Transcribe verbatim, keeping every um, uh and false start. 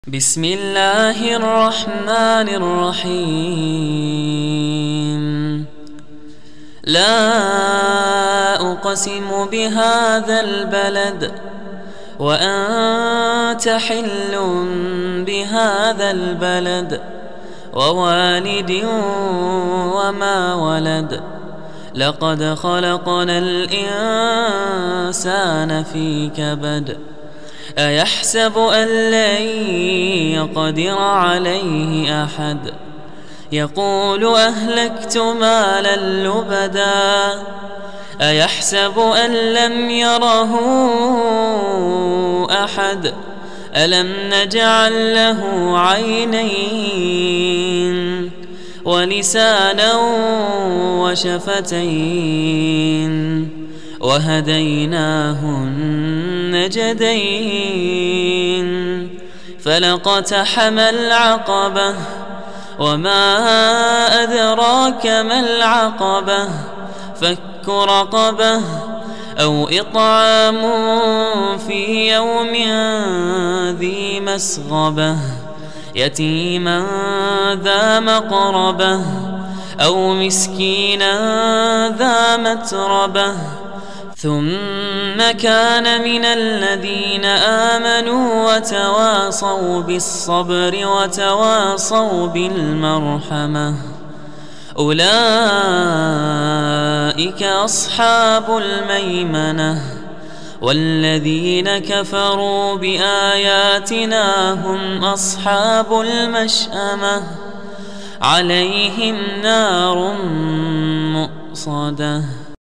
بسم الله الرحمن الرحيم. لا أقسم بهذا البلد وأنت حل بهذا البلد ووالد وما ولد. لقد خلقنا الإنسان في كبد. أيحسب أن لن يقدر عليه أحد. يقول أهلكت مالا لبدا. أيحسب أن لم يره أحد. ألم نجعل له عينين ولسانا وشفتين وهديناه النجدين. فلاقتحم العقبة وما أدراك ما العقبة. فك رقبة أو إطعام في يوم ذي مسغبة يتيما ذا مقربة أو مسكينا ذا متربة. ثم كان من الذين آمنوا وتواصوا بالصبر وتواصوا بالمرحمة. أولئك أصحاب الميمنة. والذين كفروا بآياتنا هم أصحاب المشأمة. عليهم نار مؤصدة.